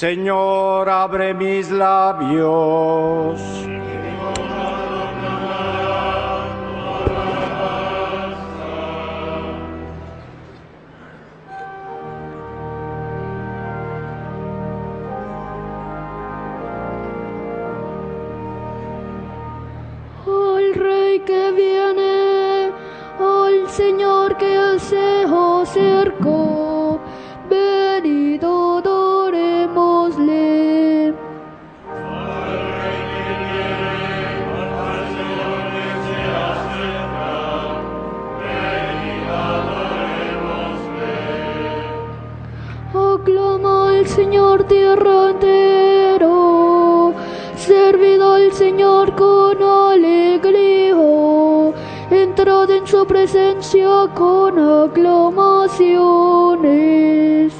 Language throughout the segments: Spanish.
Señor, abre mis labios. Al Rey que viene, al Señor que se acercó, venid adorémosle. Aclama al Señor tierra entera, servid al Señor con alegría, entrad en su presencia con aclamaciones.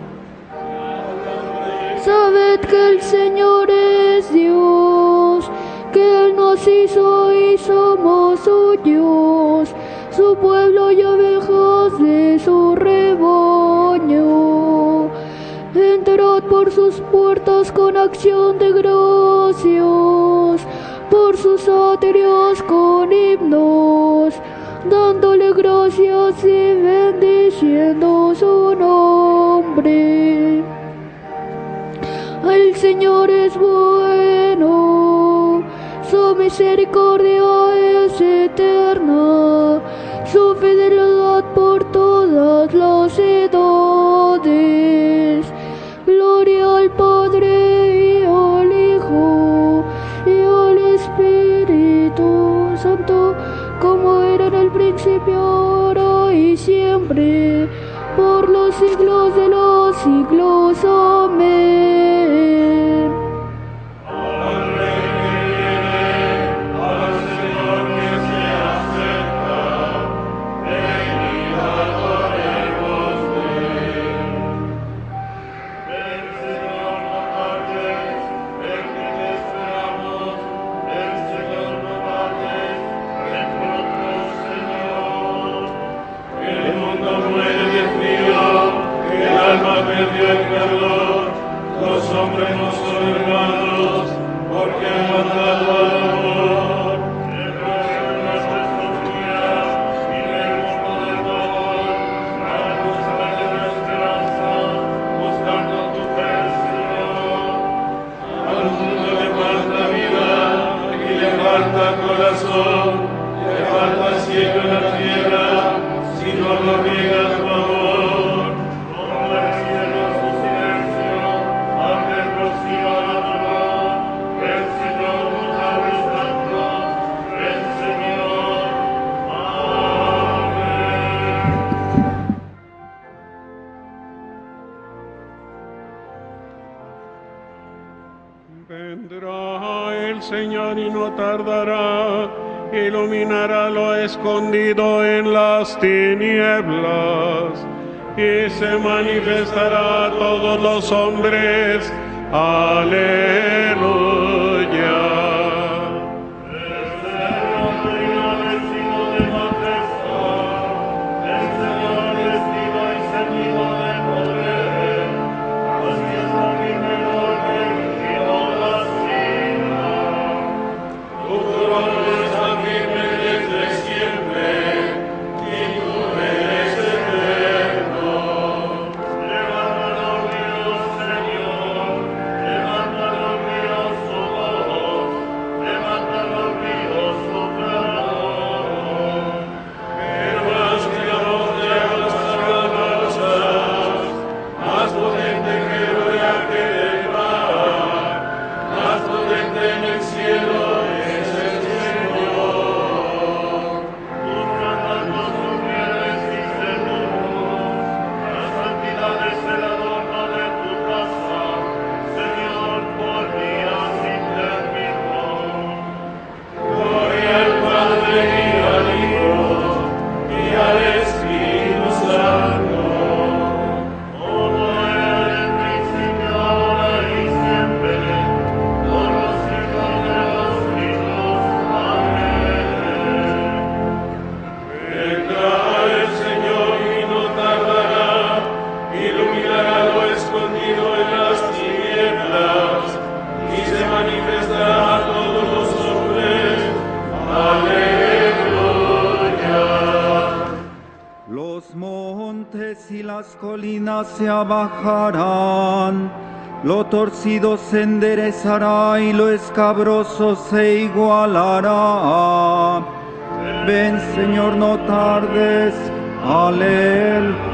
Sabed que el Señor es Dios, que Él nos hizo y somos suyos, su pueblo y ovejas de su rebaño. Entrad por sus puertas con acción de gracias, por sus atrios con himnos, dándole gracias y bendiciendo su nombre. El Señor es bueno, su misericordia es eterna, su fidelidad por todas las edades. Gloria al Padre y al Hijo y al Espíritu Santo, como era en el principio, ahora y siempre, por los siglos de los siglos. Amén. Los hombres no son hermanos, porque han matado al amor. El rostro de nuestras torturas y el mundo del dolor, para buscar la esperanza, buscando tu fe, Señor. Al mundo le falta vida y le falta corazón, le falta cielo en la tierra, si no lo riegas tu amor. Vendrá el Señor y no tardará, iluminará lo escondido en las tinieblas, y se manifestará a todos los hombres. Aleluya. Levántanos, se abajarán, lo torcido se enderezará y lo escabroso se igualará. Ven, Señor, no tardes. Aleluya.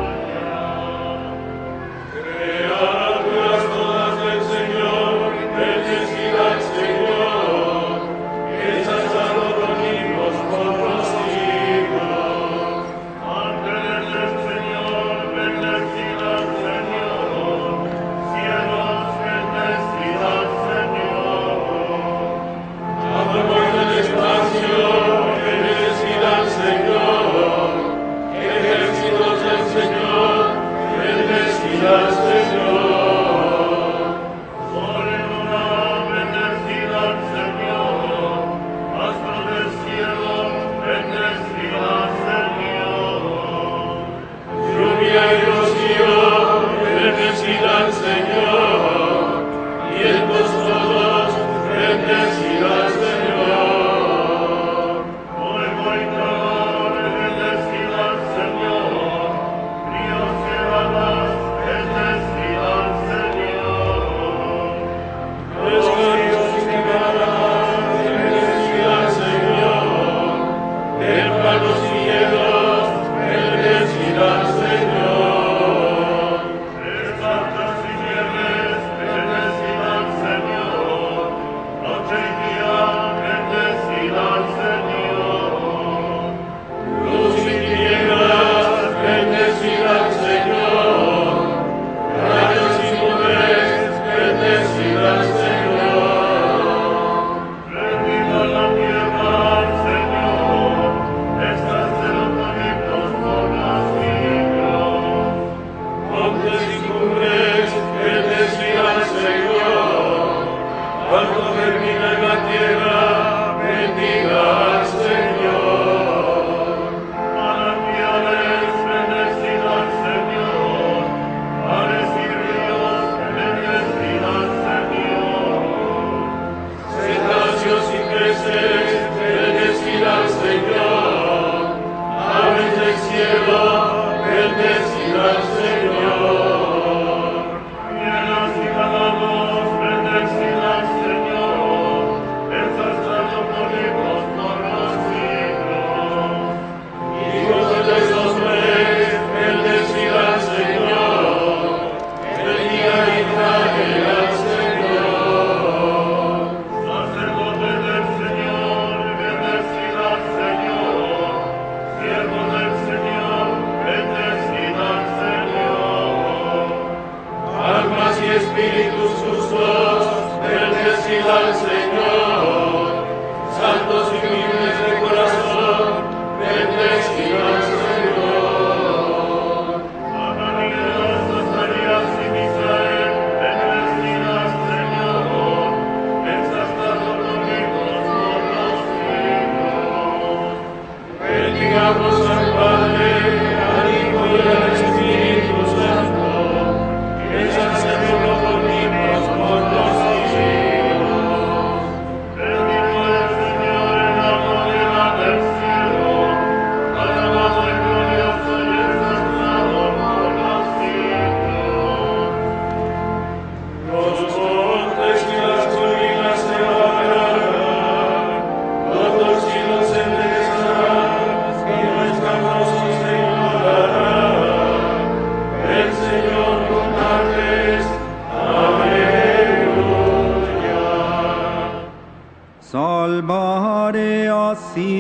Salvare a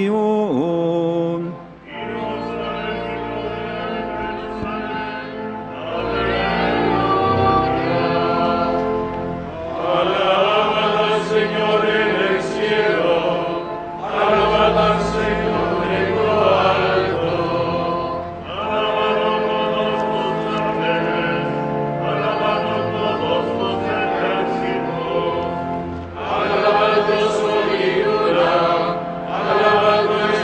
Sion. Alabado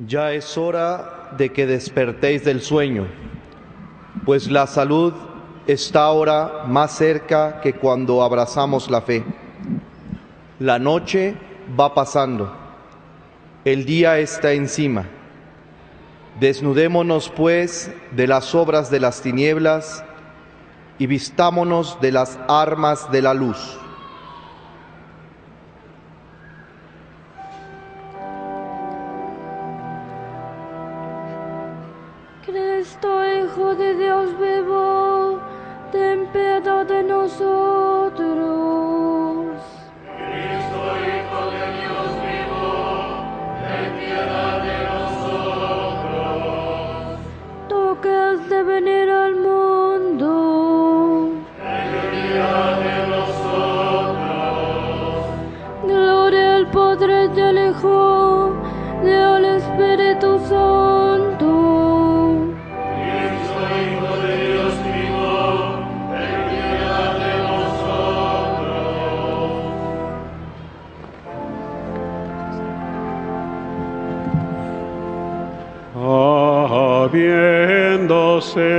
Ya es hora de que despertéis del sueño, pues la salud está ahora más cerca que cuando abrazamos la fe. La noche va pasando, el día está encima. Desnudémonos, pues, de las obras de las tinieblas y vistámonos de las armas de la luz. Cristo, Hijo de Dios vivo, ten piedad de nosotros. Cristo, Hijo de Dios vivo, ten piedad de nosotros. Tú que has de venir al mundo, Ten piedad de nosotros. gloria al Padre y al Hijo y al Espíritu Santo. Cristo, Hijo de Dios vivo, ten piedad de nosotros. Habiéndose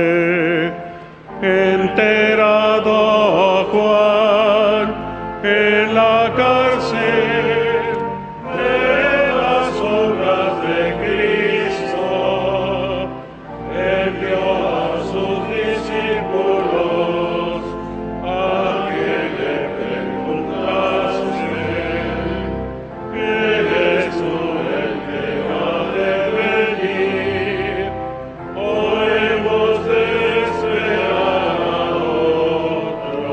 enterado Juan en la cárcel de las obras de Cristo, envió a sus discípulos a que le preguntasen: ¿eres tú el que ha de venir, o hemos de esperar a otro?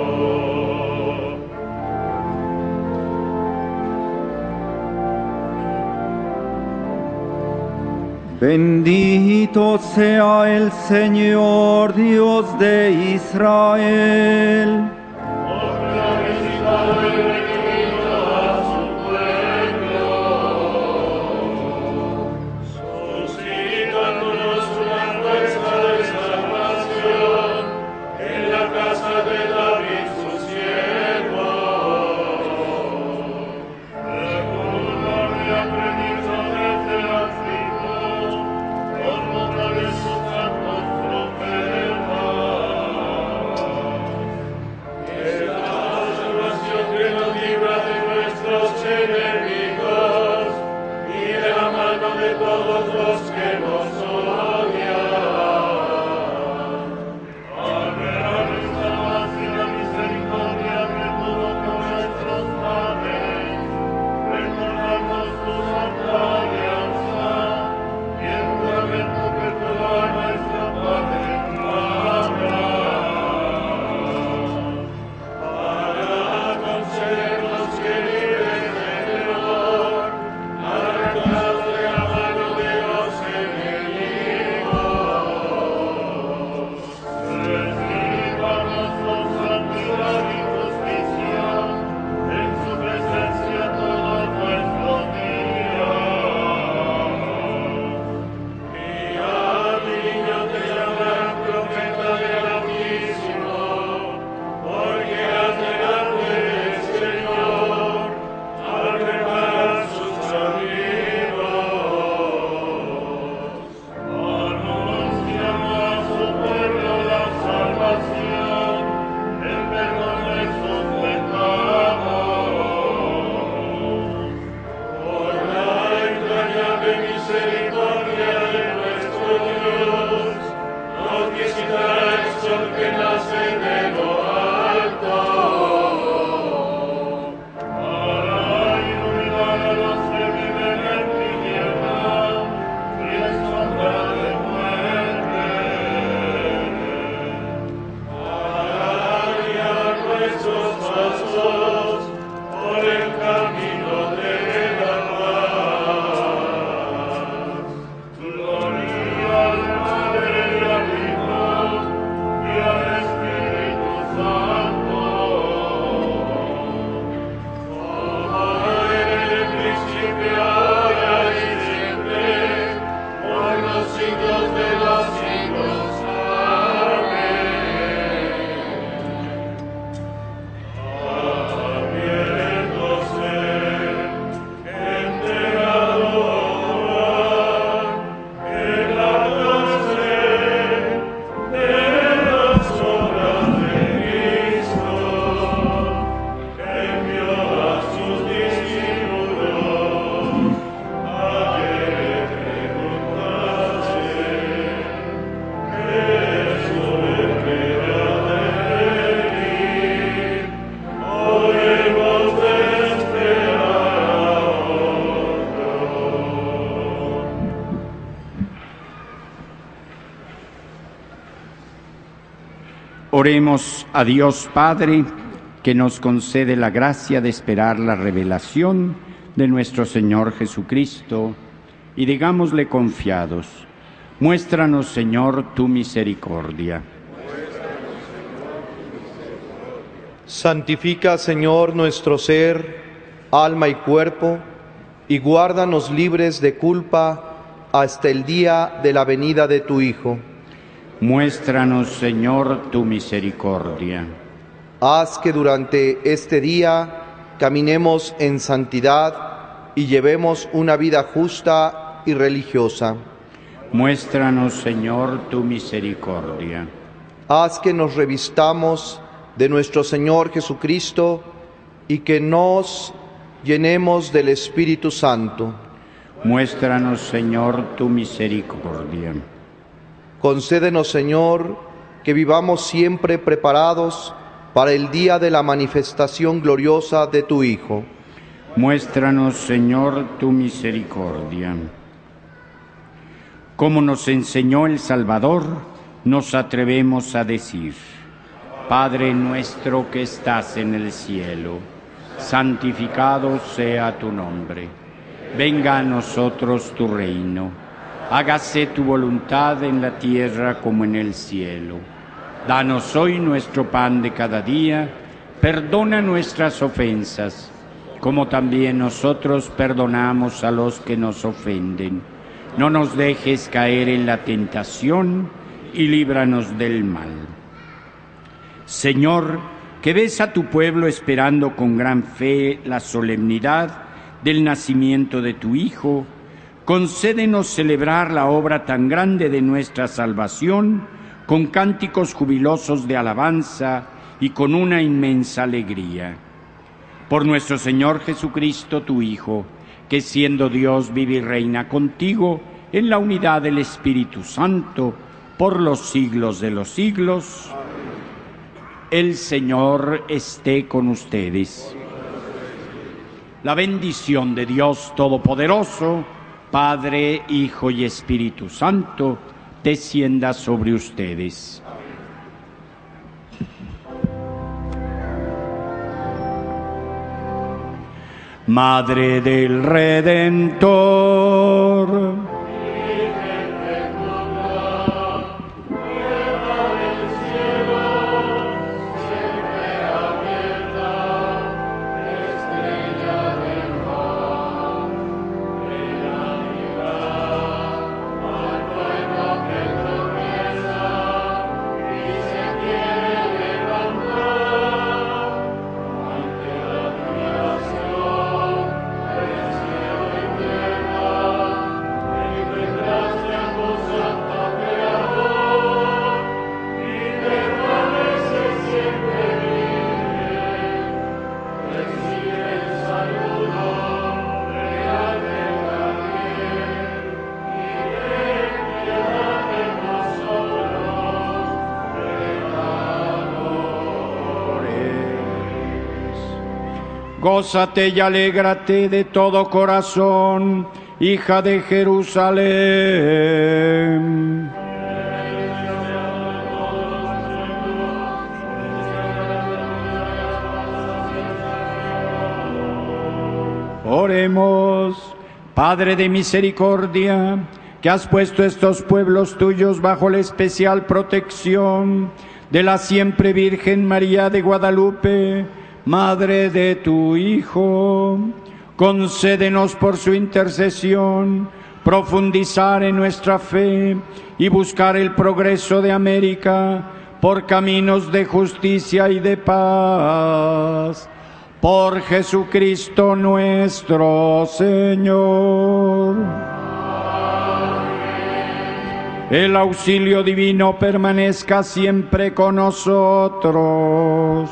Bendito sea el Señor, Dios de Israel, Porque ha visitado y redimido a su pueblo, suscitándonos una fuerza de salvación en la casa de David su siervo, según lo había predicho desde el antiguo, por boca de sus santos profetas. La salvación que nos libra de nuestros enemigos y de la mano de todos los que nos odian. Amén. Nuestra paz y la misericordia de todo con nuestros padres, recordando su santa alianza y el juramento que toda nuestra patria para concedernos que libres del temor, arrancados de la mano de los enemigos, recibamos con santidad y justicia en su presencia todos nuestros días. Y al niño te llamarán profeta del Altísimo, porque has delante del Señor al preparar sus caminos. Anunciamos a su pueblo la salvación, el perdón de sus pecados. Por la entrañable misericordia de nuestro Dios, nos visitará el sol que nace de lo alto, para iluminar a los que viven en tinieblas y en sombra de muerte, para guiar nuestros pasos por el camino de la paz. Gloria al Padre y al Hijo y al Espíritu Santo, como era en el principio, ahora y siempre, por los siglos de los siglos. Amén. Oremos a Dios Padre, que nos concede la gracia de esperar la revelación de nuestro Señor Jesucristo, y digámosle confiados: muéstranos, Señor, tu misericordia. Santifica, Señor, nuestro ser, alma y cuerpo, y guárdanos libres de culpa hasta el día de la venida de tu Hijo. Muéstranos, Señor, tu misericordia. Haz que durante este día caminemos en santidad y llevemos una vida justa y religiosa. Muéstranos, Señor, tu misericordia. Haz que nos revistamos de nuestro Señor Jesucristo y que nos llenemos del Espíritu Santo. Muéstranos, Señor, tu misericordia. Concédenos, Señor, que vivamos siempre preparados para el día de la manifestación gloriosa de tu Hijo. Muéstranos, Señor, tu misericordia. Como nos enseñó el Salvador, nos atrevemos a decir: Padre nuestro que estás en el cielo, santificado sea tu nombre. Venga a nosotros tu reino. Hágase tu voluntad en la tierra como en el cielo. Danos hoy nuestro pan de cada día. Perdona nuestras ofensas, como también nosotros perdonamos a los que nos ofenden. No nos dejes caer en la tentación y líbranos del mal. Señor, que ves a tu pueblo esperando con gran fe la solemnidad del nacimiento de tu Hijo, concédenos celebrar la obra tan grande de nuestra salvación con cánticos jubilosos de alabanza y con una inmensa alegría. Por nuestro Señor Jesucristo, tu Hijo, que siendo Dios vive y reina contigo en la unidad del Espíritu Santo, por los siglos de los siglos. El Señor esté con ustedes. La bendición de Dios Todopoderoso, Padre, Hijo y Espíritu Santo, descienda sobre ustedes. Madre del Redentor, gózate y alégrate de todo corazón, hija de Jerusalén. Oremos. Padre de misericordia, que has puesto estos pueblos tuyos bajo la especial protección de la siempre Virgen María de Guadalupe, Madre de tu Hijo, concédenos por su intercesión profundizar en nuestra fe y buscar el progreso de América por caminos de justicia y de paz. Por Jesucristo nuestro Señor. El auxilio divino permanezca siempre con nosotros.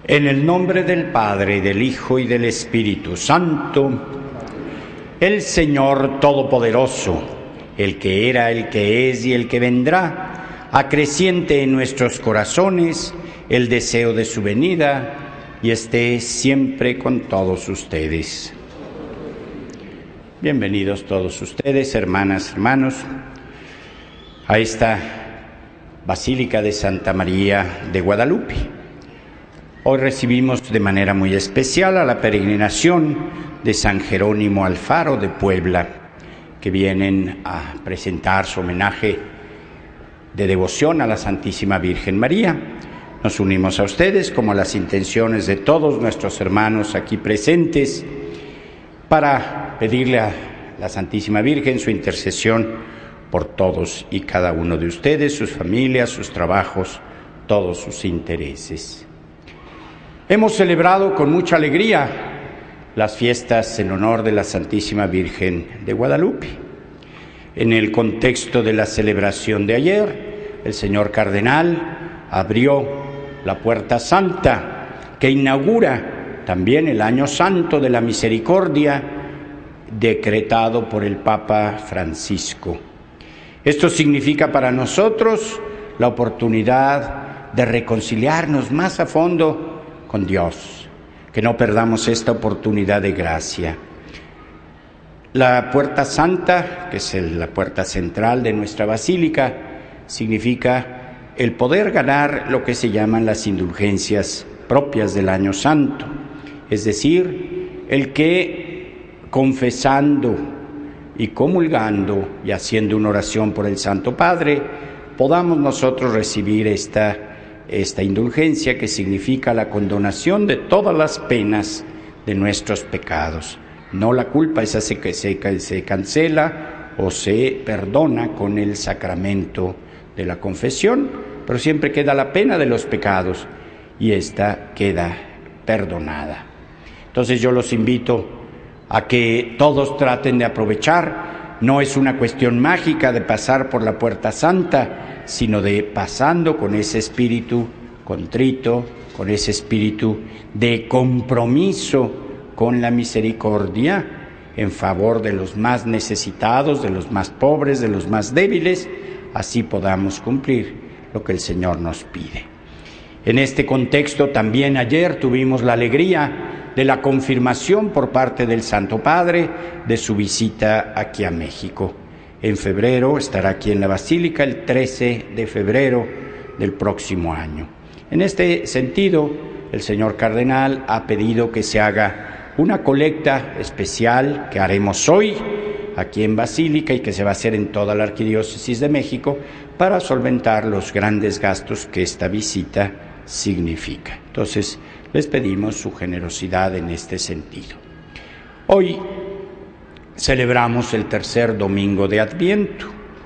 En el nombre del Padre, y del Hijo, y del Espíritu Santo, el Señor Todopoderoso, el que era, el que es y el que vendrá, acreciente en nuestros corazones el deseo de su venida y esté siempre con todos ustedes. Bienvenidos todos ustedes, hermanas, hermanos, a esta Basílica de Santa María de Guadalupe. Hoy recibimos de manera muy especial a la peregrinación de San Jerónimo Alfaro de Puebla, que vienen a presentar su homenaje de devoción a la Santísima Virgen María. Nos unimos a ustedes como a las intenciones de todos nuestros hermanos aquí presentes para pedirle a la Santísima Virgen su intercesión por todos y cada uno de ustedes, sus familias, sus trabajos, todos sus intereses. Hemos celebrado con mucha alegría las fiestas en honor de la Santísima Virgen de Guadalupe. En el contexto de la celebración de ayer, el señor cardenal abrió la Puerta Santa, que inaugura también el Año Santo de la Misericordia, decretado por el Papa Francisco. Esto significa para nosotros la oportunidad de reconciliarnos más a fondo con Dios, que no perdamos esta oportunidad de gracia. La Puerta Santa, que es la puerta central de nuestra basílica, significa el poder ganar lo que se llaman las indulgencias propias del Año Santo, es decir, el que confesando y comulgando y haciendo una oración por el Santo Padre, podamos nosotros recibir esta indulgencia, que significa la condonación de todas las penas de nuestros pecados. No la culpa, esa se cancela o se perdona con el sacramento de la confesión, pero siempre queda la pena de los pecados y esta queda perdonada. Entonces yo los invito a que todos traten de aprovechar. No es una cuestión mágica de pasar por la Puerta Santa, sino de pasando con ese espíritu contrito, con ese espíritu de compromiso con la misericordia en favor de los más necesitados, de los más pobres, de los más débiles, así podamos cumplir lo que el Señor nos pide. En este contexto también ayer tuvimos la alegría de la confirmación por parte del Santo Padre de su visita aquí a México. En febrero estará aquí en la Basílica, el 13 de febrero del próximo año. En este sentido, el señor cardenal ha pedido que se haga una colecta especial que haremos hoy aquí en Basílica y que se va a hacer en toda la Arquidiócesis de México para solventar los grandes gastos que esta visita significa. Entonces, les pedimos su generosidad en este sentido. Hoy celebramos el tercer domingo de Adviento.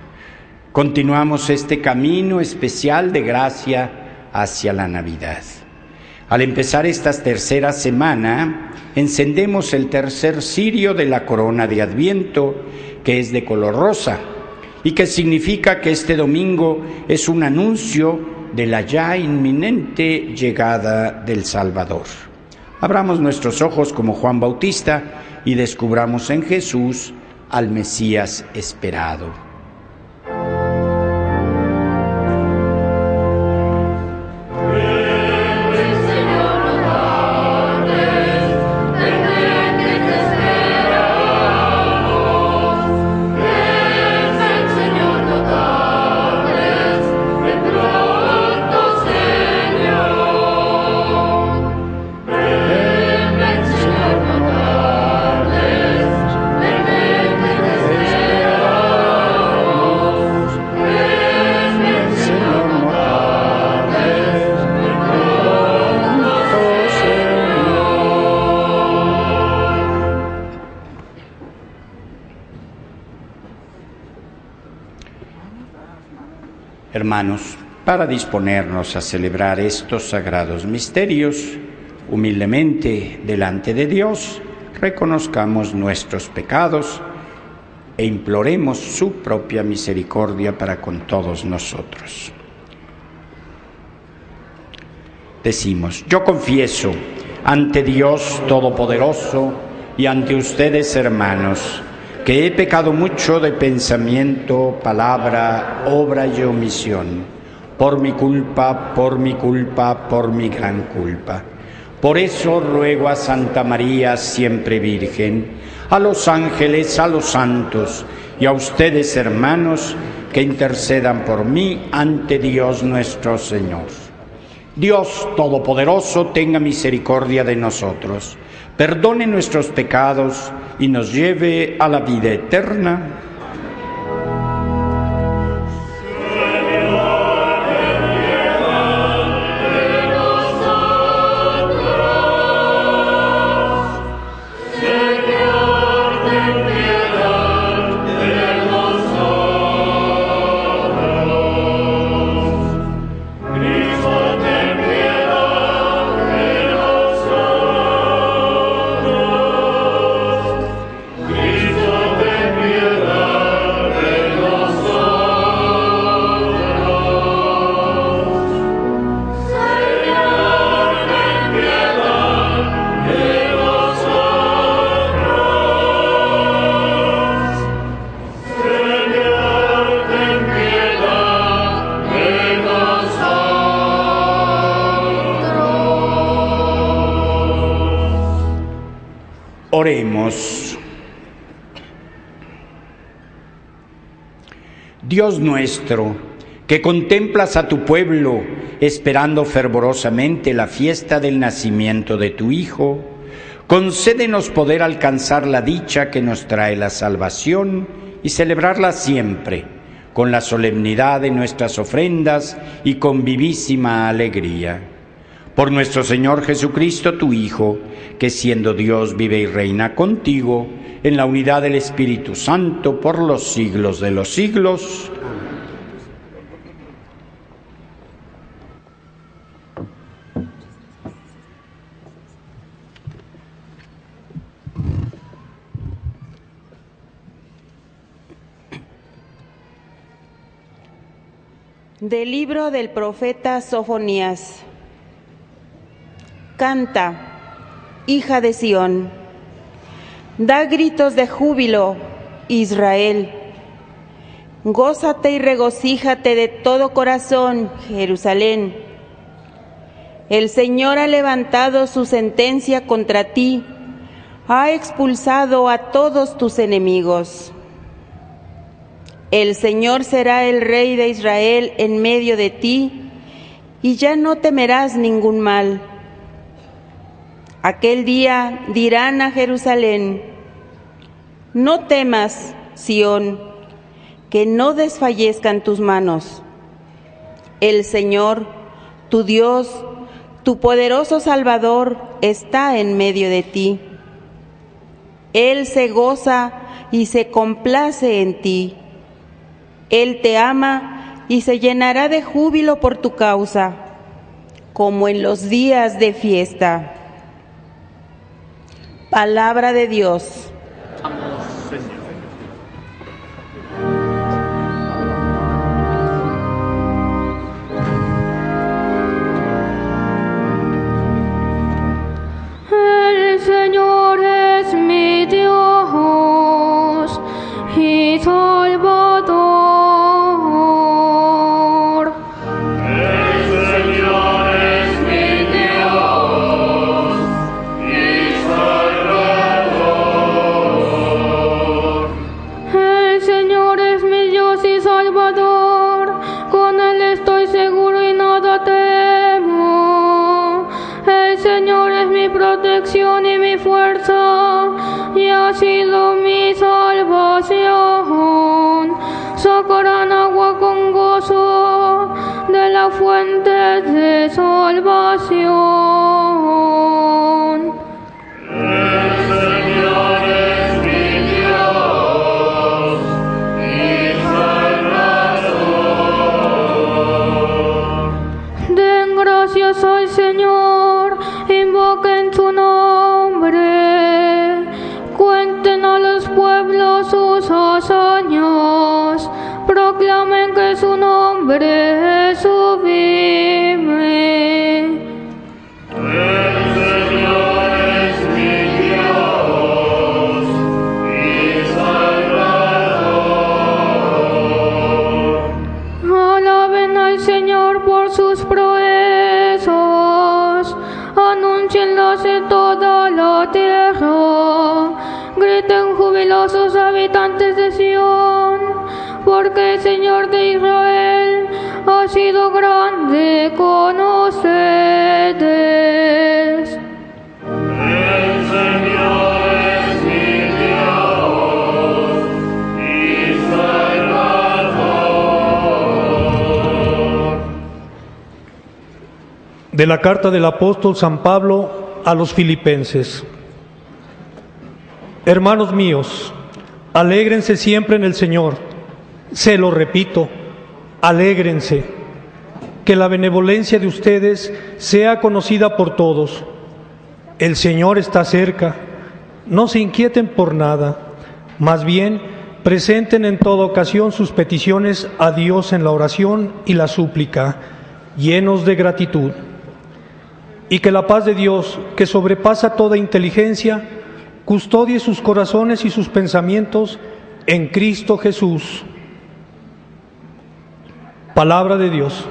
Continuamos este camino especial de gracia hacia la Navidad. Al empezar esta tercera semana, encendemos el tercer cirio de la corona de Adviento, que es de color rosa, y que significa que este domingo es un anuncio de la ya inminente llegada del Salvador. Abramos nuestros ojos como Juan Bautista y descubramos en Jesús al Mesías esperado. Hermanos, para disponernos a celebrar estos sagrados misterios, humildemente delante de Dios, reconozcamos nuestros pecados e imploremos su propia misericordia para con todos nosotros. Decimos: yo confieso ante Dios Todopoderoso y ante ustedes, hermanos, que he pecado mucho de pensamiento, palabra, obra y omisión, por mi culpa, por mi gran culpa. Por eso ruego a Santa María, siempre Virgen, a los ángeles, a los santos y a ustedes, hermanos, que intercedan por mí ante Dios nuestro Señor. Dios Todopoderoso tenga misericordia de nosotros, perdone nuestros pecados y nos lleve a la vida eterna. Oremos. Dios nuestro, que contemplas a tu pueblo esperando fervorosamente la fiesta del nacimiento de tu Hijo, concédenos poder alcanzar la dicha que nos trae la salvación y celebrarla siempre con la solemnidad de nuestras ofrendas y con vivísima alegría. Por nuestro Señor Jesucristo, tu Hijo, que siendo Dios vive y reina contigo, en la unidad del Espíritu Santo, por los siglos de los siglos. Del libro del profeta Sofonías. Canta, hija de Sión, da gritos de júbilo, Israel. Gózate y regocíjate de todo corazón, Jerusalén. El Señor ha levantado su sentencia contra ti, ha expulsado a todos tus enemigos. El Señor será el Rey de Israel en medio de ti, y ya no temerás ningún mal. Aquel día dirán a Jerusalén: no temas, Sión, que no desfallezcan tus manos. El Señor, tu Dios, tu poderoso Salvador, está en medio de ti. Él se goza y se complace en ti. Él te ama y se llenará de júbilo por tu causa, como en los días de fiesta. Palabra de Dios. El Señor es mi Dios y Salvador. Protección y mi fuerza, y ha sido mi salvación. Sacarán agua con gozo de la fuente de salvación. El Señor es mi Dios y Salvador. Den gracias al Señor, invoquen su nombre, cuenten a los pueblos sus hazañas, proclamen que su nombre es sublime. Sean jubilosos habitantes de Sión, porque el Señor de Israel ha sido grande con ustedes. El Señor es mi Dios y Salvador. De la carta del apóstol San Pablo a los Filipenses. Hermanos míos, alégrense siempre en el Señor. Se lo repito, alégrense. Que la benevolencia de ustedes sea conocida por todos. El Señor está cerca. No se inquieten por nada. Más bien, presenten en toda ocasión sus peticiones a Dios en la oración y la súplica, llenos de gratitud. Y que la paz de Dios, que sobrepasa toda inteligencia, custodie sus corazones y sus pensamientos en Cristo Jesús. Palabra de Dios.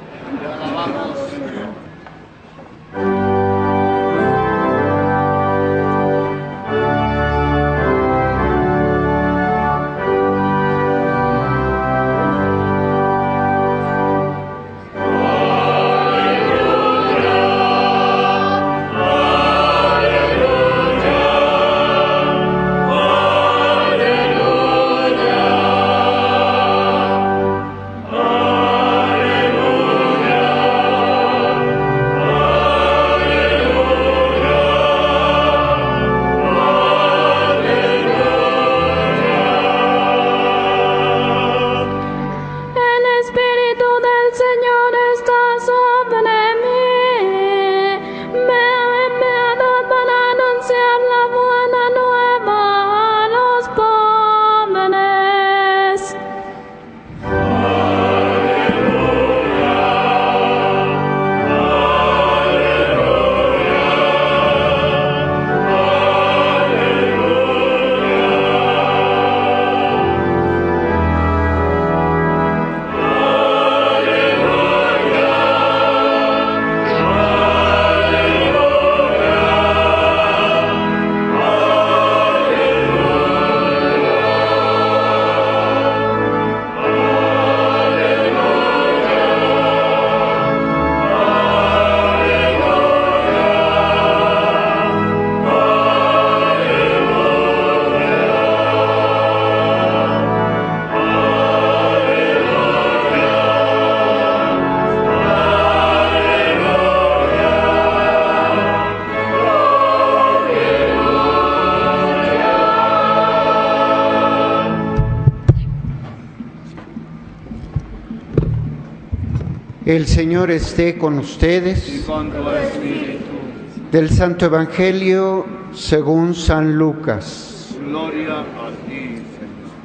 El Señor esté con ustedes. Y con tu espíritu. Del Santo Evangelio según San Lucas. Gloria a ti, Señor.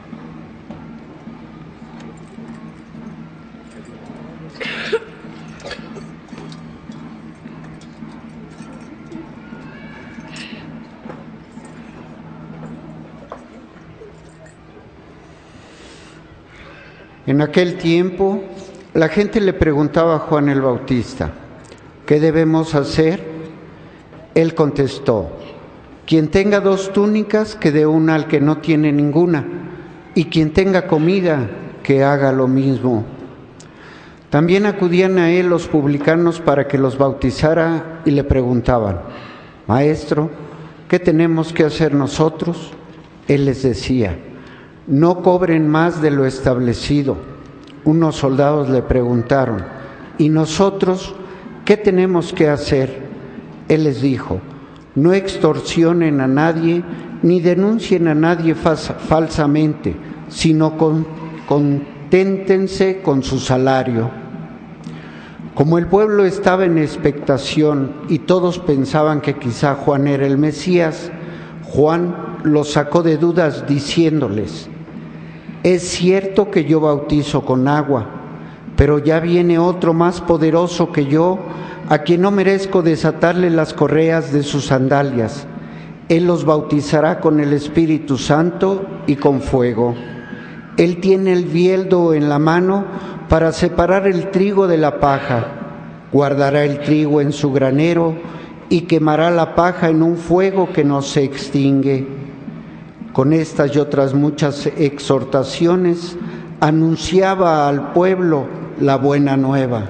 En aquel tiempo, la gente le preguntaba a Juan el Bautista, ¿qué debemos hacer? Él contestó, quien tenga 2 túnicas, que dé una al que no tiene ninguna, y quien tenga comida, que haga lo mismo. También acudían a él los publicanos para que los bautizara y le preguntaban, Maestro, ¿qué tenemos que hacer nosotros? Él les decía, no cobren más de lo establecido. Unos soldados le preguntaron, ¿y nosotros qué tenemos que hacer? Él les dijo, no extorsionen a nadie, ni denuncien a nadie falsamente, sino conténtense con su salario. Como el pueblo estaba en expectación y todos pensaban que quizá Juan era el Mesías, Juan los sacó de dudas diciéndoles, es cierto que yo bautizo con agua, pero ya viene otro más poderoso que yo, a quien no merezco desatarle las correas de sus sandalias. Él los bautizará con el Espíritu Santo y con fuego. Él tiene el bieldo en la mano para separar el trigo de la paja. Guardará el trigo en su granero y quemará la paja en un fuego que no se extingue. Con estas y otras muchas exhortaciones, anunciaba al pueblo la buena nueva.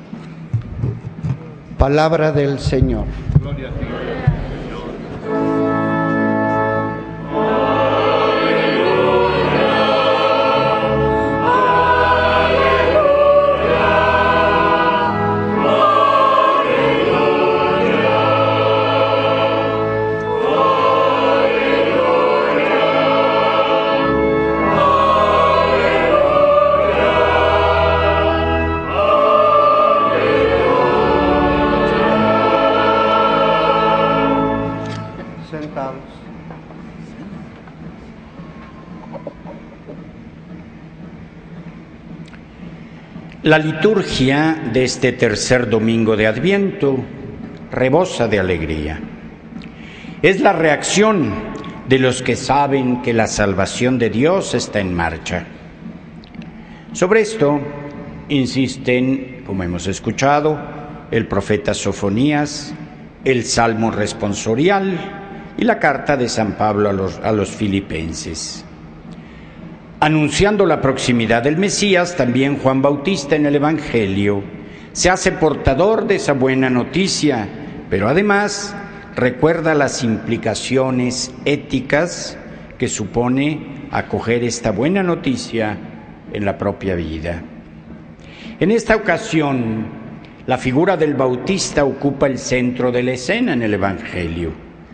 Palabra del Señor. Gloria a ti. La liturgia de este tercer domingo de Adviento rebosa de alegría. Es la reacción de los que saben que la salvación de Dios está en marcha. Sobre esto insisten, como hemos escuchado, el profeta Sofonías, el Salmo responsorial y la carta de San Pablo a los filipenses. Anunciando la proximidad del Mesías, también Juan Bautista en el Evangelio se hace portador de esa buena noticia, pero además recuerda las implicaciones éticas que supone acoger esta buena noticia en la propia vida. En esta ocasión, la figura del Bautista ocupa el centro de la escena en el Evangelio.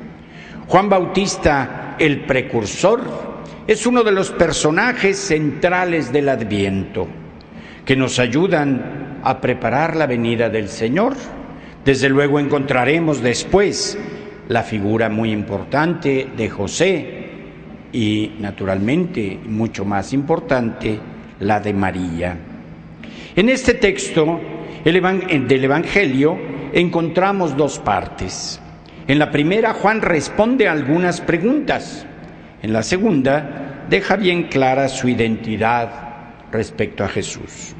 Juan Bautista, el precursor, es uno de los personajes centrales del Adviento, que nos ayudan a preparar la venida del Señor. Desde luego encontraremos después la figura muy importante de José y, naturalmente, mucho más importante, la de María. En este texto del Evangelio encontramos dos partes. En la primera, Juan responde a algunas preguntas. En la segunda, deja bien clara su identidad respecto a Jesús.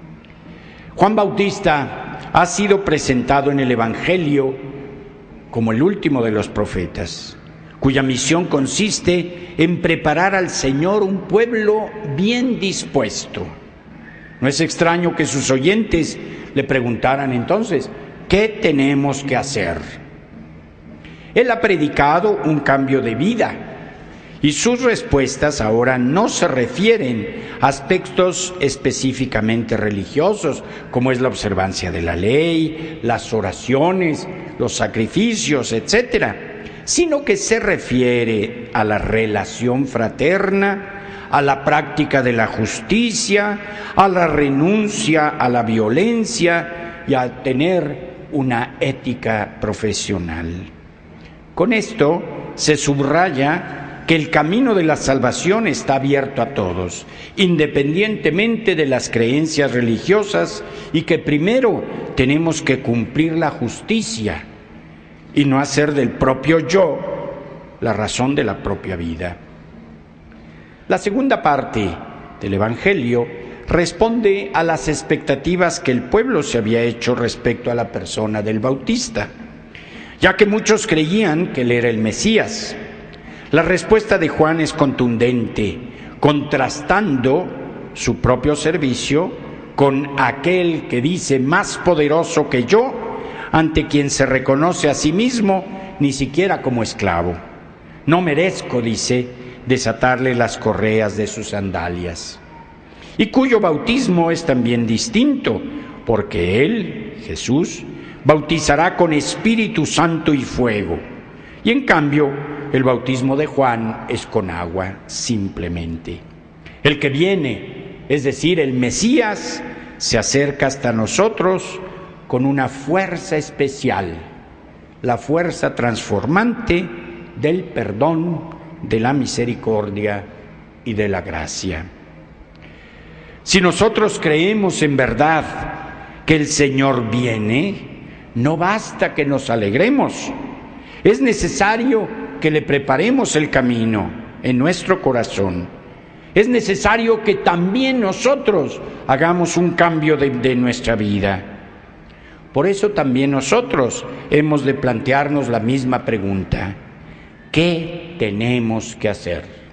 Juan Bautista ha sido presentado en el Evangelio como el último de los profetas, cuya misión consiste en preparar al Señor un pueblo bien dispuesto. No es extraño que sus oyentes le preguntaran entonces, ¿qué tenemos que hacer? Él ha predicado un cambio de vida, y sus respuestas ahora no se refieren a aspectos específicamente religiosos, como es la observancia de la ley, las oraciones, los sacrificios, etc., sino que se refiere a la relación fraterna, a la práctica de la justicia, a la renuncia a la violencia y a tener una ética profesional. Con esto se subraya que el camino de la salvación está abierto a todos, independientemente de las creencias religiosas, y que primero tenemos que cumplir la justicia y no hacer del propio yo la razón de la propia vida. La segunda parte del Evangelio responde a las expectativas que el pueblo se había hecho respecto a la persona del Bautista, ya que muchos creían que él era el Mesías. La respuesta de Juan es contundente, contrastando su propio servicio con aquel que dice más poderoso que yo, ante quien se reconoce a sí mismo ni siquiera como esclavo. No merezco, dice, desatarle las correas de sus sandalias. Y cuyo bautismo es también distinto, porque él, Jesús, bautizará con Espíritu Santo y fuego. Y en cambio, el bautismo de Juan es con agua simplemente. El que viene, es decir, el Mesías, se acerca hasta nosotros con una fuerza especial, la fuerza transformante del perdón, de la misericordia y de la gracia. Si nosotros creemos en verdad que el Señor viene, no basta que nos alegremos. Es necesario que le preparemos el camino en nuestro corazón. Es necesario que también nosotros hagamos un cambio de nuestra vida. Por eso también nosotros hemos de plantearnos la misma pregunta: ¿qué tenemos que hacer?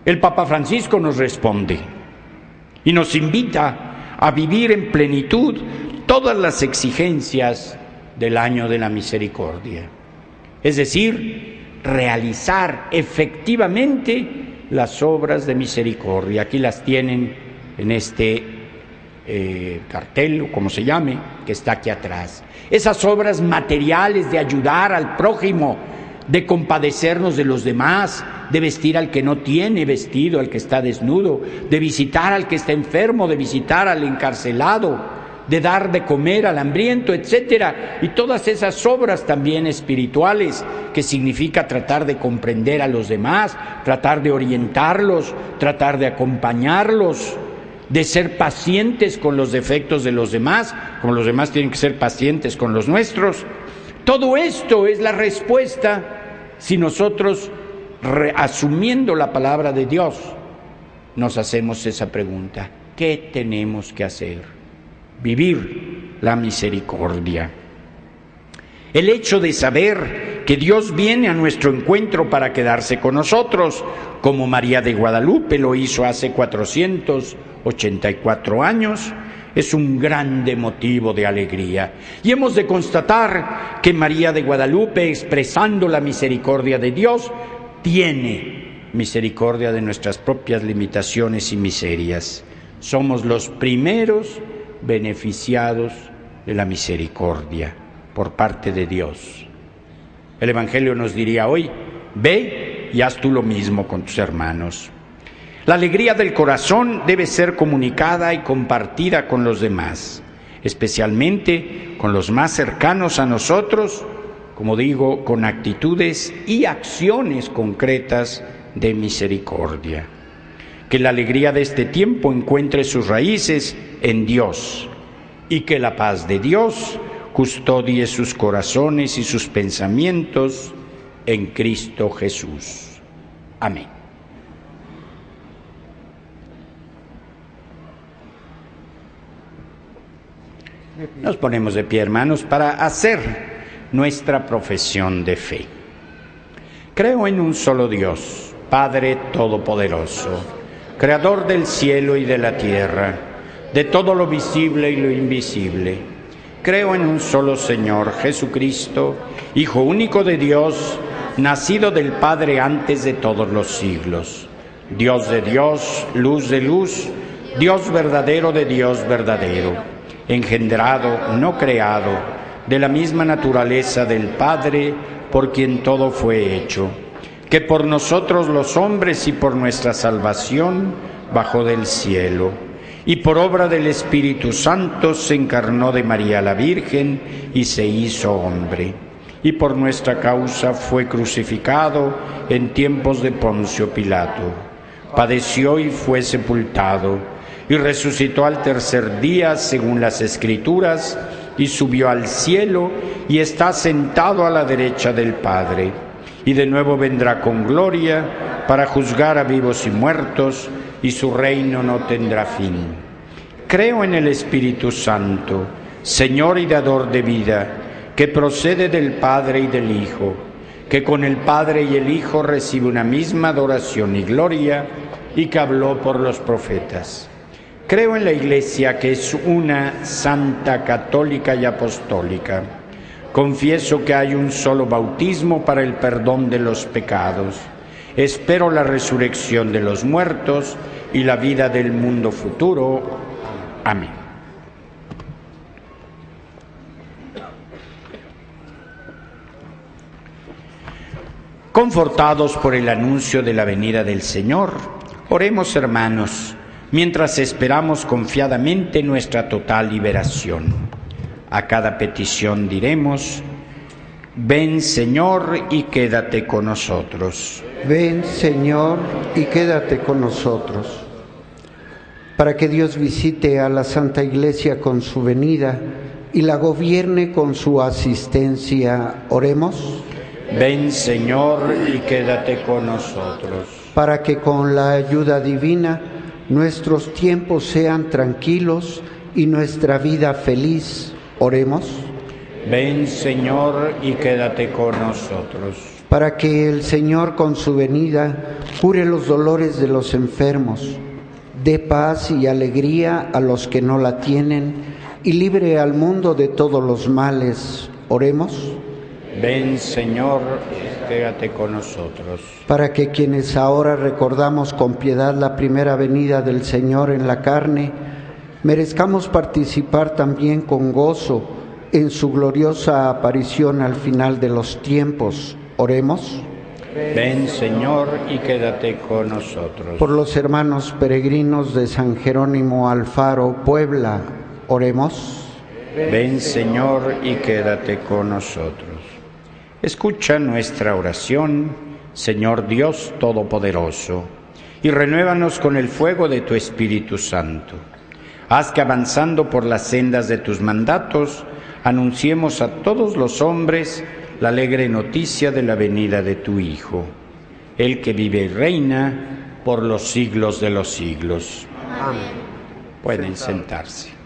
El Papa Francisco nos responde y nos invita a vivir en plenitud todas las exigencias del año de la misericordia. Es decir, realizar efectivamente las obras de misericordia. Aquí las tienen en este cartel, o como se llame, que está aquí atrás. Esas obras materiales de ayudar al prójimo, de compadecernos de los demás, de vestir al que no tiene vestido, al que está desnudo, de visitar al que está enfermo, de visitar al encarcelado, de dar de comer al hambriento, etcétera. Y todas esas obras también espirituales, que significa tratar de comprender a los demás, tratar de orientarlos, tratar de acompañarlos, de ser pacientes con los defectos de los demás, como los demás tienen que ser pacientes con los nuestros. Todo esto es la respuesta si nosotros, asumiendo la palabra de Dios, nos hacemos esa pregunta: ¿qué tenemos que hacer? Vivir la misericordia. El hecho de saber que Dios viene a nuestro encuentro para quedarse con nosotros, como María de Guadalupe lo hizo hace 484 años, es un grande motivo de alegría. Y hemos de constatar que María de Guadalupe, expresando la misericordia de Dios, tiene misericordia de nuestras propias limitaciones y miserias. Somos los primeros beneficiados de la misericordia por parte de Dios. El Evangelio nos diría hoy: ve y haz tú lo mismo con tus hermanos. La alegría del corazón debe ser comunicada y compartida con los demás, especialmente con los más cercanos a nosotros, como digo, con actitudes y acciones concretas de misericordia. Que la alegría de este tiempo encuentre sus raíces en Dios y que la paz de Dios custodie sus corazones y sus pensamientos en Cristo Jesús. Amén. Nos ponemos de pie, hermanos, para hacer nuestra profesión de fe. Creo en un solo Dios, Padre Todopoderoso, Creador del cielo y de la tierra, de todo lo visible y lo invisible. Creo en un solo Señor, Jesucristo, Hijo único de Dios, nacido del Padre antes de todos los siglos. Dios de Dios, luz de luz, Dios verdadero de Dios verdadero, engendrado, no creado, de la misma naturaleza del Padre, por quien todo fue hecho, que por nosotros los hombres y por nuestra salvación bajó del cielo, y por obra del Espíritu Santo se encarnó de María la Virgen y se hizo hombre, y por nuestra causa fue crucificado en tiempos de Poncio Pilato, padeció y fue sepultado, y resucitó al tercer día según las Escrituras, y subió al cielo y está sentado a la derecha del Padre, y de nuevo vendrá con gloria para juzgar a vivos y muertos, y su reino no tendrá fin. Creo en el Espíritu Santo, Señor y dador de vida, que procede del Padre y del Hijo, que con el Padre y el Hijo recibe una misma adoración y gloria, y que habló por los profetas. Creo en la Iglesia, que es una, santa, católica y apostólica. Confieso que hay un solo bautismo para el perdón de los pecados. Espero la resurrección de los muertos y la vida del mundo futuro. Amén. Confortados por el anuncio de la venida del Señor, oremos, hermanos, mientras esperamos confiadamente nuestra total liberación. A cada petición diremos: ven, Señor, y quédate con nosotros. Ven, Señor, y quédate con nosotros. Para que Dios visite a la Santa Iglesia con su venida y la gobierne con su asistencia, oremos. Ven, Señor, y quédate con nosotros. Para que con la ayuda divina nuestros tiempos sean tranquilos y nuestra vida feliz, oremos. Ven, Señor, y quédate con nosotros. para que el Señor con su venida cure los dolores de los enfermos, dé paz y alegría a los que no la tienen y libre al mundo de todos los males. Oremos. Ven, Señor, quédate con nosotros. Para que quienes ahora recordamos con piedad la primera venida del Señor en la carne, merezcamos participar también con gozo en su gloriosa aparición al final de los tiempos. Oremos. Ven, Señor, y quédate con nosotros. Por los hermanos peregrinos de San Jerónimo Alfaro, Puebla, oremos. Ven, Señor, y quédate con nosotros. Escucha nuestra oración, Señor Dios Todopoderoso, y renuévanos con el fuego de tu Espíritu Santo. Haz que avanzando por las sendas de tus mandatos, anunciemos a todos los hombres la alegre noticia de la venida de tu Hijo, el que vive y reina por los siglos de los siglos. Amén. Pueden sentarse.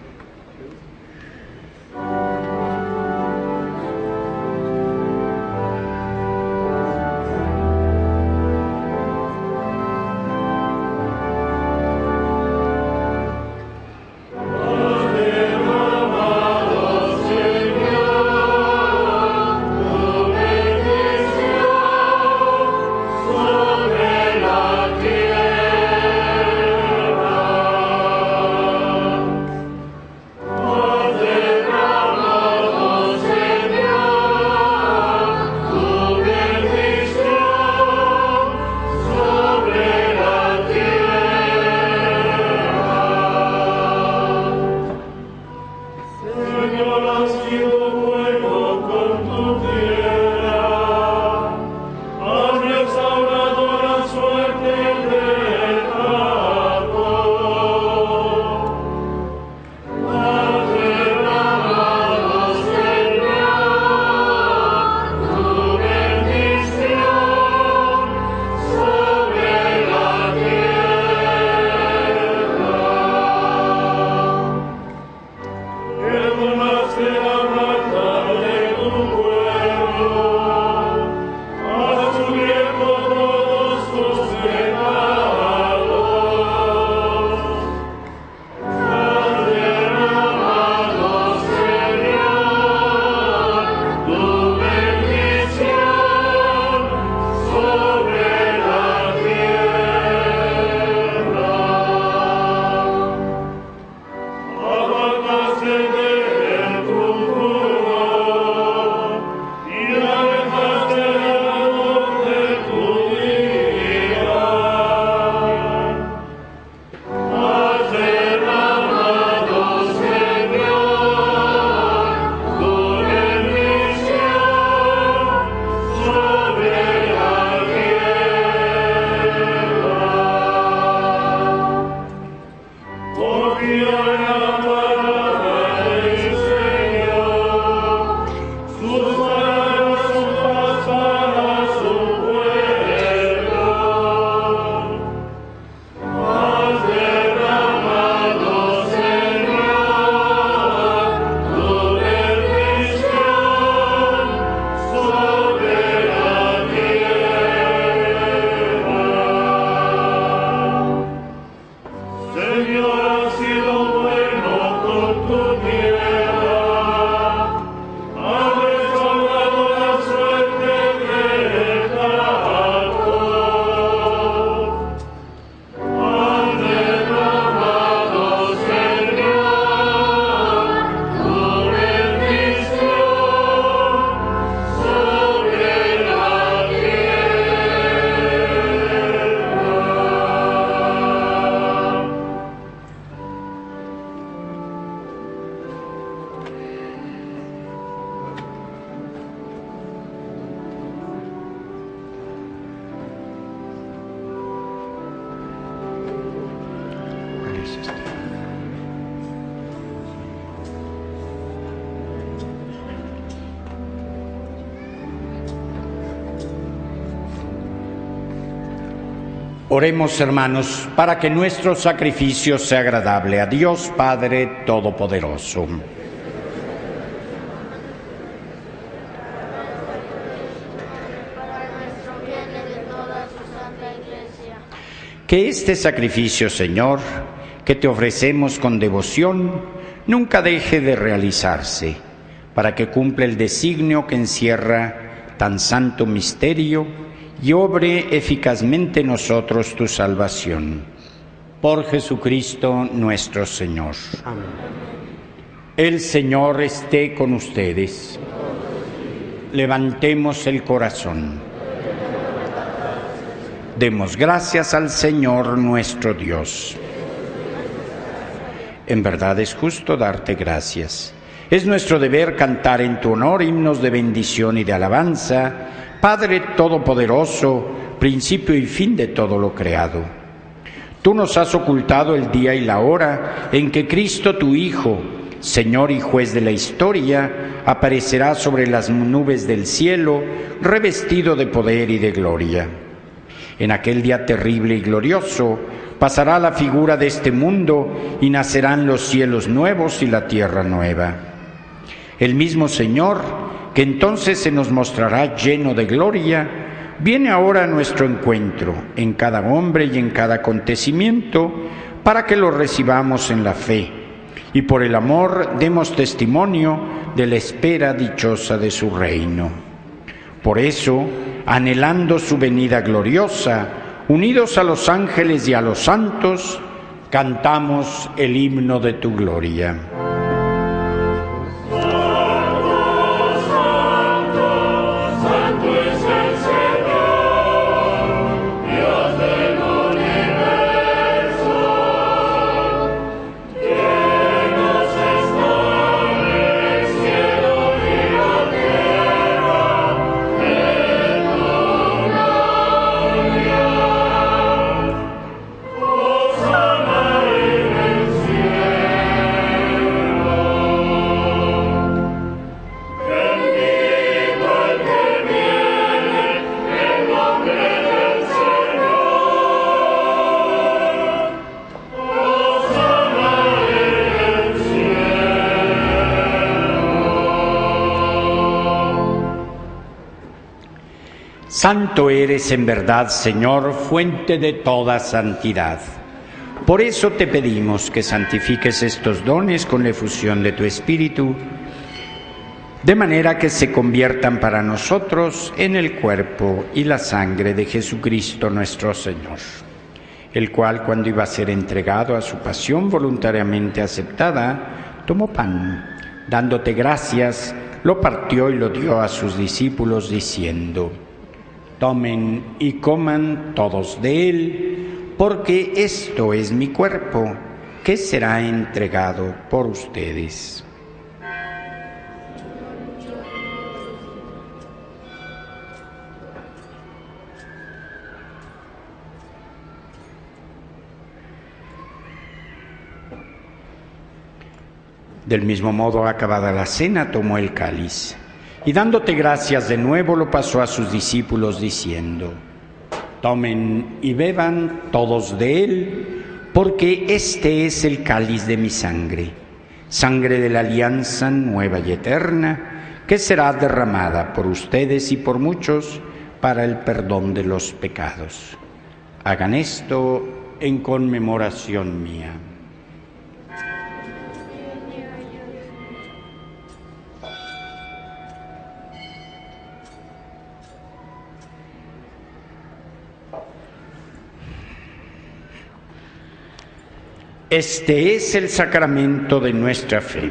Oremos, hermanos, para que nuestro sacrificio sea agradable a Dios Padre Todopoderoso. Que este sacrificio, Señor, que te ofrecemos con devoción, nunca deje de realizarse, para que cumpla el designio que encierra tan santo misterio y obre eficazmente en nosotros tu salvación. Por Jesucristo nuestro Señor. Amén. El Señor esté con ustedes. Levantemos el corazón. Demos gracias al Señor nuestro Dios. En verdad es justo darte gracias. Es nuestro deber cantar en tu honor himnos de bendición y de alabanza, Padre Todopoderoso, principio y fin de todo lo creado. Tú nos has ocultado el día y la hora en que Cristo, tu Hijo, Señor y Juez de la historia, aparecerá sobre las nubes del cielo, revestido de poder y de gloria. En aquel día terrible y glorioso, pasará la figura de este mundo y nacerán los cielos nuevos y la tierra nueva. El mismo Señor, que entonces se nos mostrará lleno de gloria, viene ahora a nuestro encuentro en cada hombre y en cada acontecimiento para que lo recibamos en la fe y por el amor demos testimonio de la espera dichosa de su reino. Por eso, anhelando su venida gloriosa, unidos a los ángeles y a los santos, cantamos el himno de tu gloria. Santo eres en verdad, Señor, fuente de toda santidad. Por eso te pedimos que santifiques estos dones con la efusión de tu Espíritu, de manera que se conviertan para nosotros en el cuerpo y la sangre de Jesucristo nuestro Señor, el cual, cuando iba a ser entregado a su pasión voluntariamente aceptada, tomó pan, dándote gracias, lo partió y lo dio a sus discípulos, diciendo: tomen y coman todos de él, porque esto es mi cuerpo, que será entregado por ustedes. Del mismo modo, acabada la cena, tomó el cáliz, y dándote gracias de nuevo lo pasó a sus discípulos diciendo: tomen y beban todos de él, porque este es el cáliz de mi sangre, sangre de la alianza nueva y eterna, que será derramada por ustedes y por muchos para el perdón de los pecados. Hagan esto en conmemoración mía. Este es el sacramento de nuestra fe.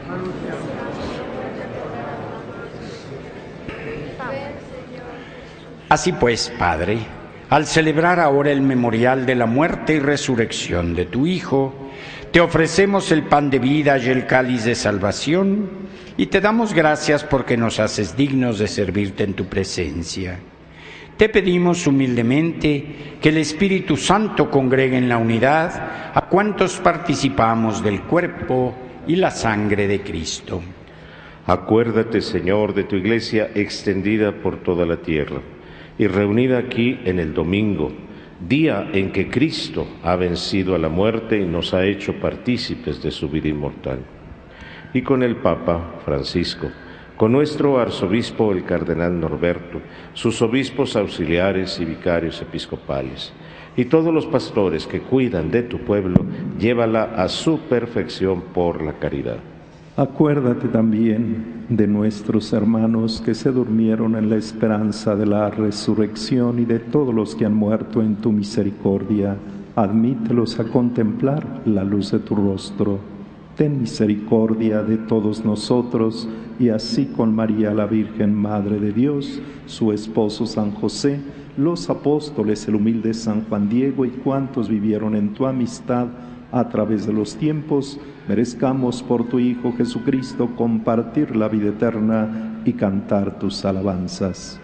Así pues, Padre, al celebrar ahora el memorial de la muerte y resurrección de tu Hijo, te ofrecemos el pan de vida y el cáliz de salvación, y te damos gracias porque nos haces dignos de servirte en tu presencia. Te pedimos humildemente que el Espíritu Santo congregue en la unidad a cuantos participamos del cuerpo y la sangre de Cristo. Acuérdate, Señor, de tu Iglesia extendida por toda la tierra y reunida aquí en el domingo, día en que Cristo ha vencido a la muerte y nos ha hecho partícipes de su vida inmortal. Y con el Papa Francisco, con nuestro arzobispo el cardenal Norberto, sus obispos auxiliares y vicarios episcopales, y todos los pastores que cuidan de tu pueblo, llévala a su perfección por la caridad. Acuérdate también de nuestros hermanos que se durmieron en la esperanza de la resurrección y de todos los que han muerto en tu misericordia. Admítelos a contemplar la luz de tu rostro. Ten misericordia de todos nosotros, y así con María la Virgen, Madre de Dios, su esposo San José, los apóstoles, el humilde San Juan Diego y cuantos vivieron en tu amistad a través de los tiempos, merezcamos por tu Hijo Jesucristo compartir la vida eterna y cantar tus alabanzas.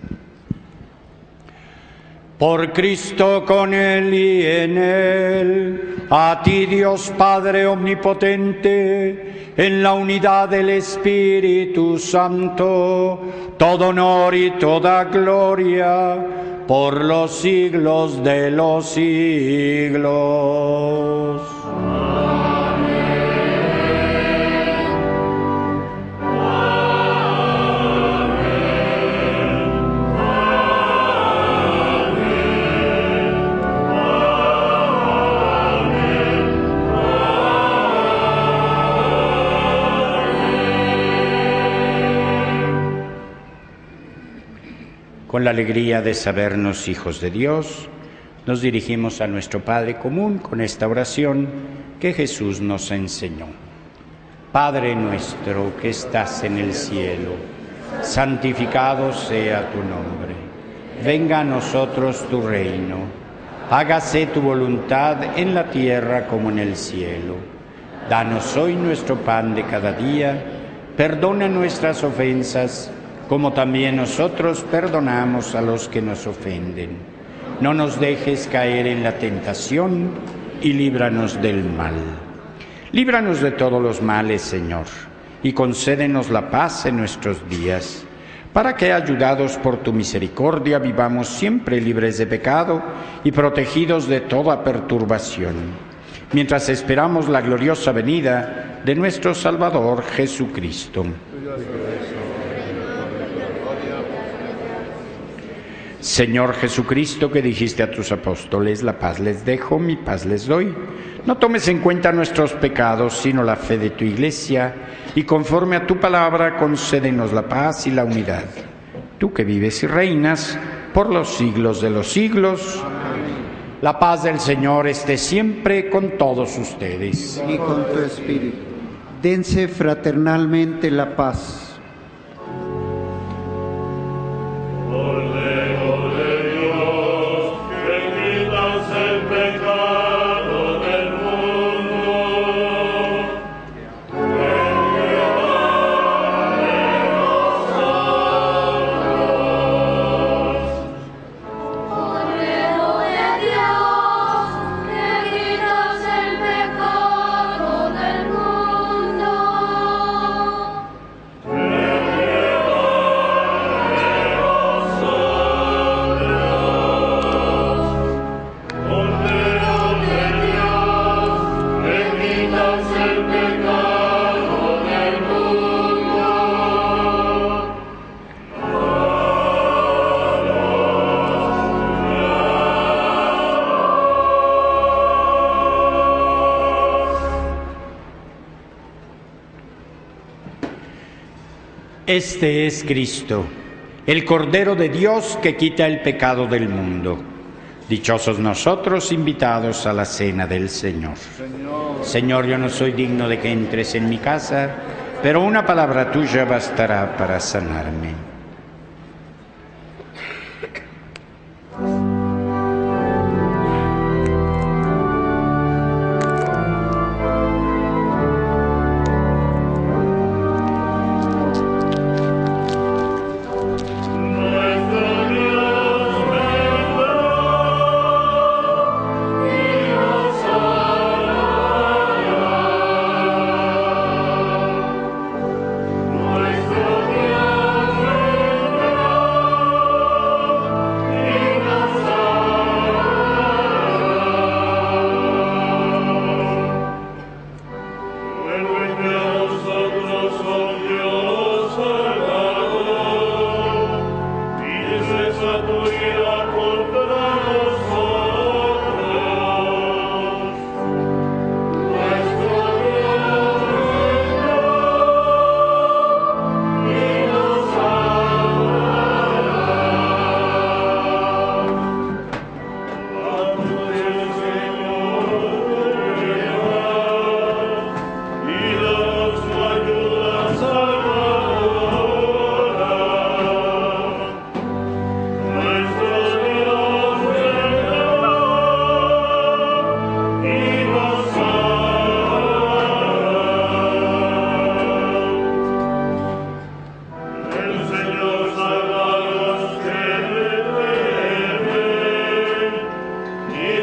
Por Cristo, con Él y en Él, a ti Dios Padre Omnipotente, en la unidad del Espíritu Santo, todo honor y toda gloria, por los siglos de los siglos. Con la alegría de sabernos hijos de Dios, nos dirigimos a nuestro Padre común con esta oración que Jesús nos enseñó. Padre nuestro que estás en el cielo, santificado sea tu nombre. Venga a nosotros tu reino. Hágase tu voluntad en la tierra como en el cielo. Danos hoy nuestro pan de cada día. Perdona nuestras ofensas, como también nosotros perdonamos a los que nos ofenden. No nos dejes caer en la tentación y líbranos del mal. Líbranos de todos los males, Señor, y concédenos la paz en nuestros días, para que, ayudados por tu misericordia, vivamos siempre libres de pecado y protegidos de toda perturbación, mientras esperamos la gloriosa venida de nuestro Salvador Jesucristo. Señor Jesucristo, que dijiste a tus apóstoles, la paz les dejo, mi paz les doy. No tomes en cuenta nuestros pecados, sino la fe de tu Iglesia, y conforme a tu palabra, concédenos la paz y la unidad. Tú que vives y reinas por los siglos de los siglos. La paz del Señor esté siempre con todos ustedes. Y con tu espíritu. Dense fraternalmente la paz. Este es Cristo, el Cordero de Dios que quita el pecado del mundo. Dichosos nosotros invitados a la cena del Señor. Señor, yo no soy digno de que entres en mi casa, pero una palabra tuya bastará para sanarme. Nuestro Dios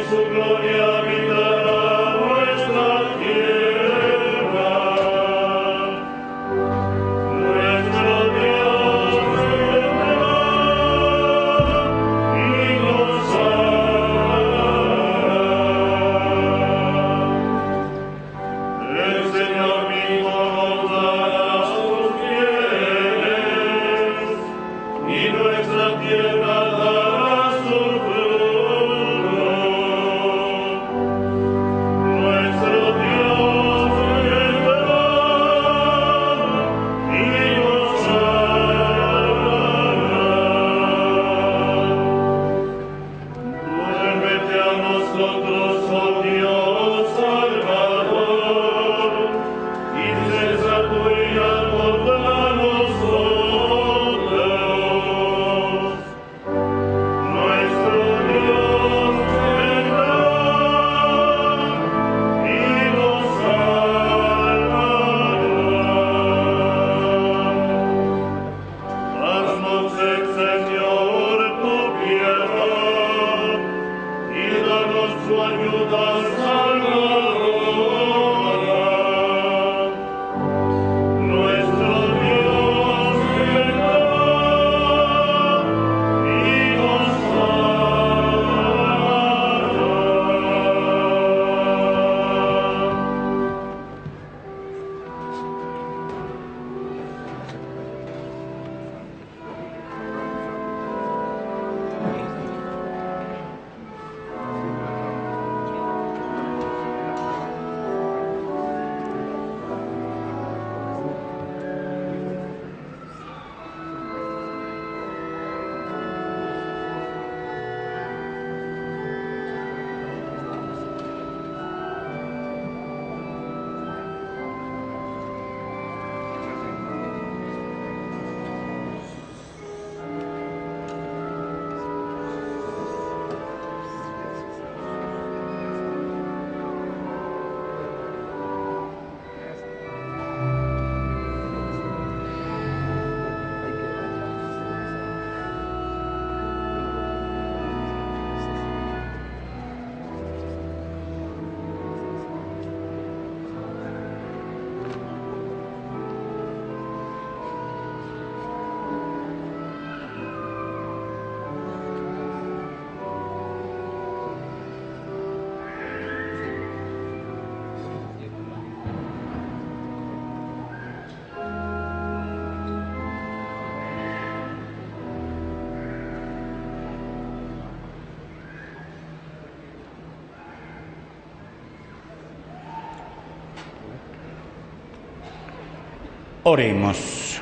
Oremos.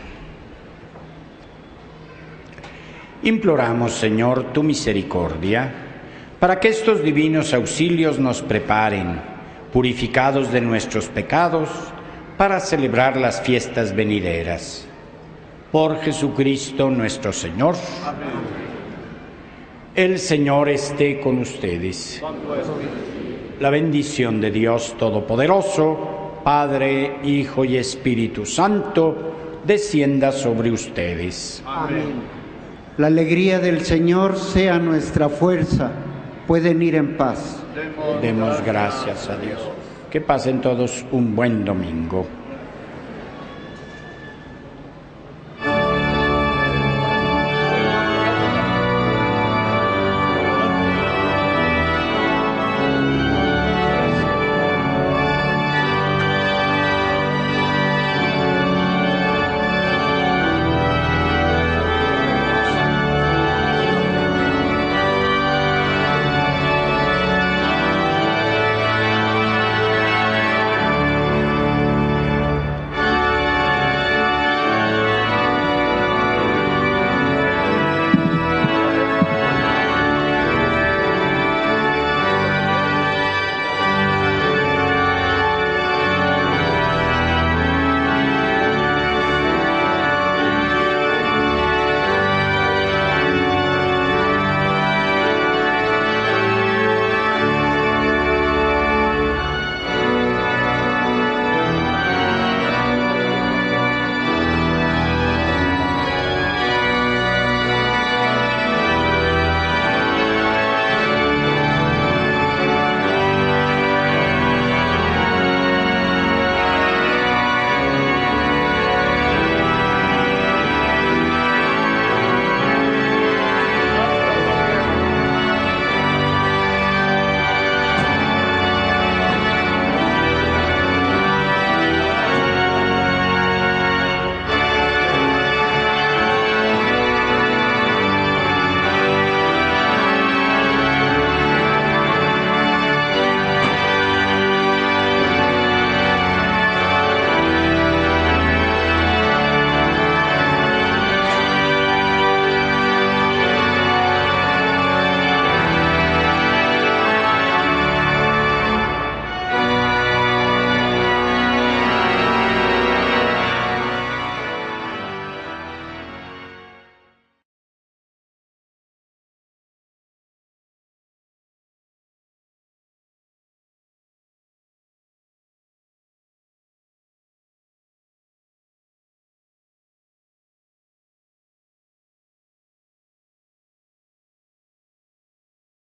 Imploramos, Señor, tu misericordia, para que estos divinos auxilios nos preparen, purificados de nuestros pecados, para celebrar las fiestas venideras. Por Jesucristo nuestro Señor. Amén. El Señor esté con ustedes. La bendición de Dios Todopoderoso, Padre, Hijo y Espíritu Santo, descienda sobre ustedes. Amén. La alegría del Señor sea nuestra fuerza. Pueden ir en paz. Demos gracias a Dios. Que pasen todos un buen domingo.